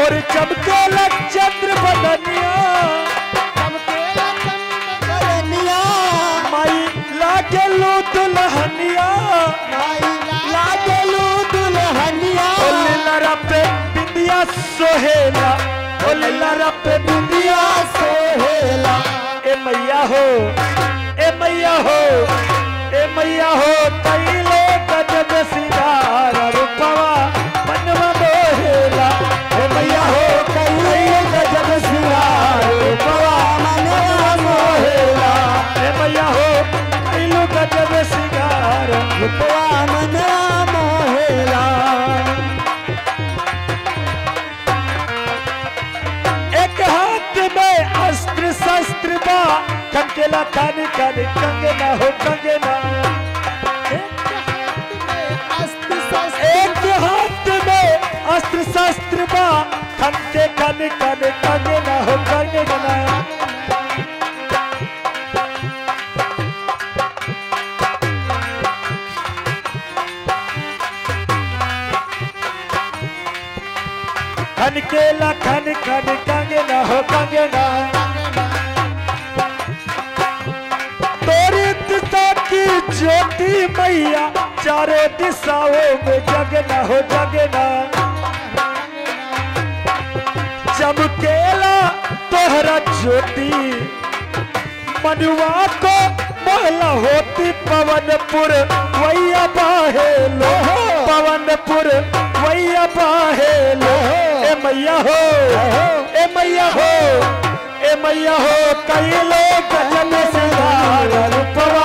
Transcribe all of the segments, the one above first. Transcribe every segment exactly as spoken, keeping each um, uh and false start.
और चमकेला चंद्र बदनिया माई लागेलू दुल्हनिया लागेलू दुल्हनिया ओलिलरा पे बिंदिया सोहेला ओलिलरा पे बिंदिया सोहेला ए मैया हो ए मैया हो ए मैया हो तैले गजब सिंगार रूपवा मनवा मोहेला ए मैया हो तैले गजब सिंगार रूपवा मनवा मोहेला ए मैया हो तैले गजब सिंगार रूपवा मनवा मोहेला एक हाथ में अस्त्र शस्त्र बा कंकेला खाने खाने कंगना हो कंगना एक हाथ में अस्त्र शस्त्र बा खनके खाने खाने कंगना हो कंगना खनकेला खाने खाने कंगना हो कंगना की ज्योति मैया चारों दिशाओं में जगना हो जगना चमकेला तोहरा ज्योति मनुआ को महला होती पवनपुर वैया बाहेलो पवनपुर वैया बाहेलो ए मैया हो ए मैया हो ए मैया हो कई लोग गजब सिंगार रूपवा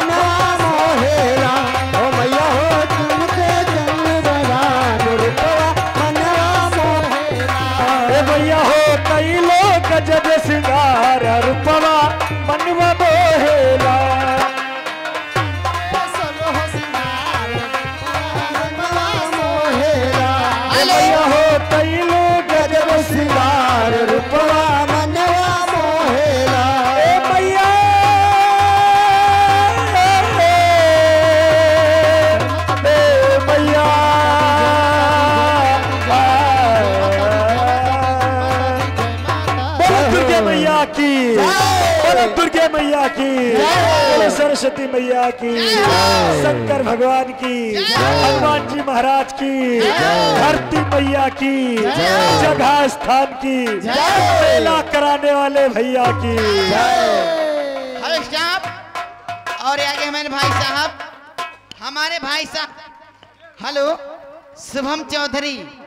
गजब सिंगार रूपवा मनवा मोहेला मैया हो तैलो गजब सिंगार रूपवा मनवा मोहेला ए मैया ए मैया दुर्गे मैया की दुर्गे मैया की सरस्वती मैया की शंकर भगवान की हनुमान जी महाराज की धरती मैया की जगह स्थान की मेला कराने वाले भैया की। हेलो स्टाफ और आगे हमारे भाई साहब हमारे भाई साहब हेलो शुभम चौधरी